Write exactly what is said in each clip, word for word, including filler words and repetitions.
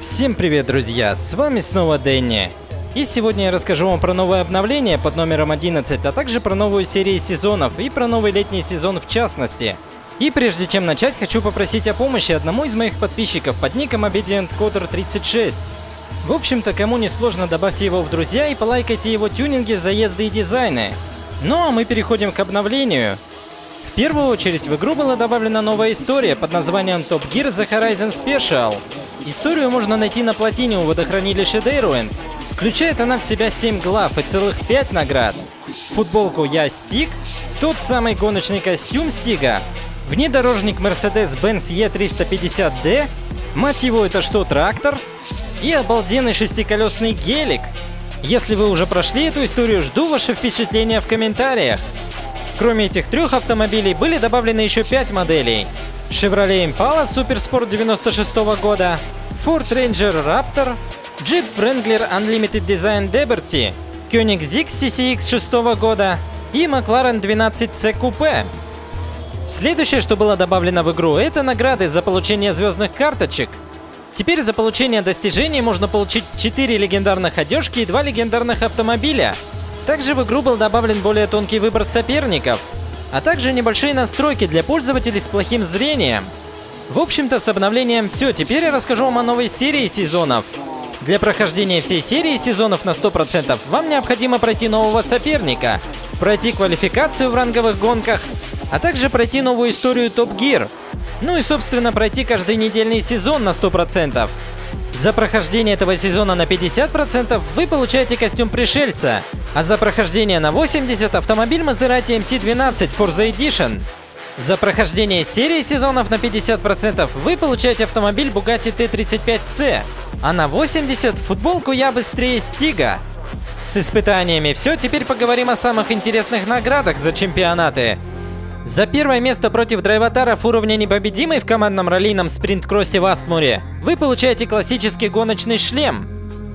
Всем привет, друзья! С вами снова Дэнни. И сегодня я расскажу вам про новое обновление под номером одиннадцать, а также про новую серию сезонов и про новый летний сезон в частности. И прежде чем начать, хочу попросить о помощи одному из моих подписчиков под ником Obedient Coder тридцать шесть. В общем-то, кому не сложно, добавьте его в друзья и полайкайте его тюнинги, заезды и дизайны. Ну а мы переходим к обновлению. В первую очередь в игру была добавлена новая история под названием Top Gear The Horizon Special. Историю можно найти на плотине у водохранилища Дейруэнд. Включает она в себя семь глав и целых пять наград. Футболку «Я Стиг», тот самый гоночный костюм Стига, внедорожник Mercedes-Benz и триста пятьдесят ди, мать его, это что, трактор? И обалденный шестиколесный гелик. Если вы уже прошли эту историю, жду ваши впечатления в комментариях. Кроме этих трех автомобилей были добавлены еще пять моделей. Chevrolet Impala Суперспорт девяносто шестого года, Ford Ranger Raptor, Jeep Wrangler Unlimited Design Liberty, Koenigsegg си си икс шестого года и McLaren двенадцать си Coupe. Следующее, что было добавлено в игру, это награды за получение звездных карточек. Теперь за получение достижений можно получить четыре легендарных одежки и два легендарных автомобиля. Также в игру был добавлен более тонкий выбор соперников, а также небольшие настройки для пользователей с плохим зрением. В общем-то, с обновлением все. Теперь я расскажу вам о новой серии сезонов. Для прохождения всей серии сезонов на сто процентов вам необходимо пройти нового соперника, пройти квалификацию в ранговых гонках, а также пройти новую историю Top Gear. Ну и, собственно, пройти каждый недельный сезон на сто процентов. За прохождение этого сезона на пятьдесят процентов вы получаете костюм пришельца, а за прохождение на восемьдесят процентов автомобиль Maserati эм си двенадцать Forza Edition. За прохождение серии сезонов на пятьдесят процентов вы получаете автомобиль Bugatti ти тридцать пять си, а на восемьдесят процентов футболку «Я быстрее Стига». С испытаниями все, теперь поговорим о самых интересных наградах за чемпионаты. За первое место против драйватаров уровня непобедимый в командном раллийном спринт-кроссе в Астмуре вы получаете классический гоночный шлем.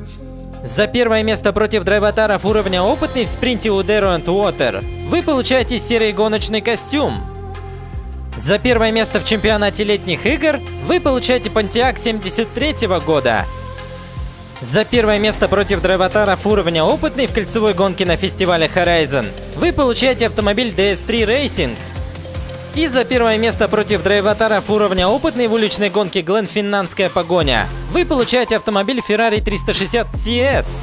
За первое место против драйватаров уровня опытный в спринте у Дейруэнд Water вы получаете серый гоночный костюм. За первое место в чемпионате летних игр вы получаете Pontiac семьдесят третьего года. За первое место против драйватаров уровня опытный в кольцевой гонке на фестивале Horizon вы получаете автомобиль ди эс три Racing. И за первое место против драйватаров уровня опытный в уличной гонке Гленфиннанская погоня вы получаете автомобиль Ferrari триста шестьдесят си эс.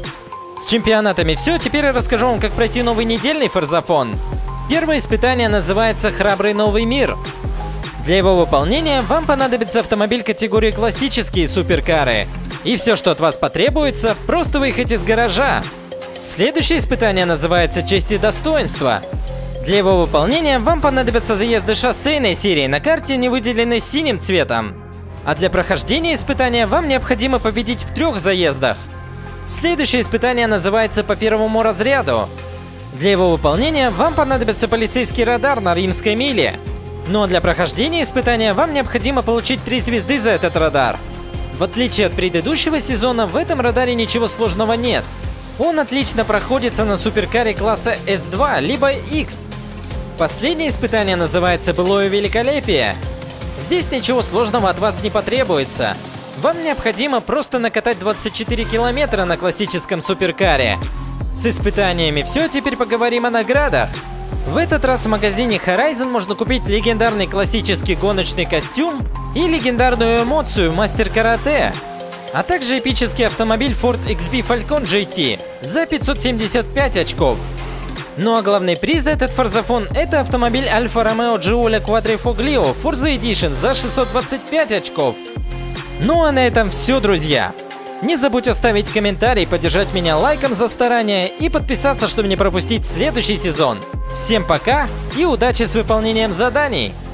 С чемпионатами все, теперь я расскажу вам, как пройти новый недельный форзафон. Первое испытание называется «Храбрый новый мир». Для его выполнения вам понадобится автомобиль категории классические суперкары. И все, что от вас потребуется, просто выехать из гаража. Следующее испытание называется «Честь и достоинство». Для его выполнения вам понадобятся заезды шоссейной серии на карте, не выделенной синим цветом. А для прохождения испытания вам необходимо победить в трех заездах. Следующее испытание называется «По первому разряду». Для его выполнения вам понадобится полицейский радар на Римской миле. Но для прохождения испытания вам необходимо получить три звезды за этот радар. В отличие от предыдущего сезона, в этом радаре ничего сложного нет. Он отлично проходится на суперкаре класса эс два либо X. Последнее испытание называется «Былое великолепие». Здесь ничего сложного от вас не потребуется. Вам необходимо просто накатать двадцать четыре километра на классическом суперкаре. С испытаниями все, теперь поговорим о наградах. В этот раз в магазине Horizon можно купить легендарный классический гоночный костюм и легендарную эмоцию Мастер Карате, а также эпический автомобиль Ford икс би Falcon джей ти за пятьсот семьдесят пять очков. Ну а главный приз за этот форзафон — это автомобиль Alfa Romeo Giulia Quadrifoglio Forza Edition за шестьсот двадцать пять очков. Ну а на этом все, друзья. Не забудь оставить комментарий, поддержать меня лайком за старание и подписаться, чтобы не пропустить следующий сезон. Всем пока и удачи с выполнением заданий!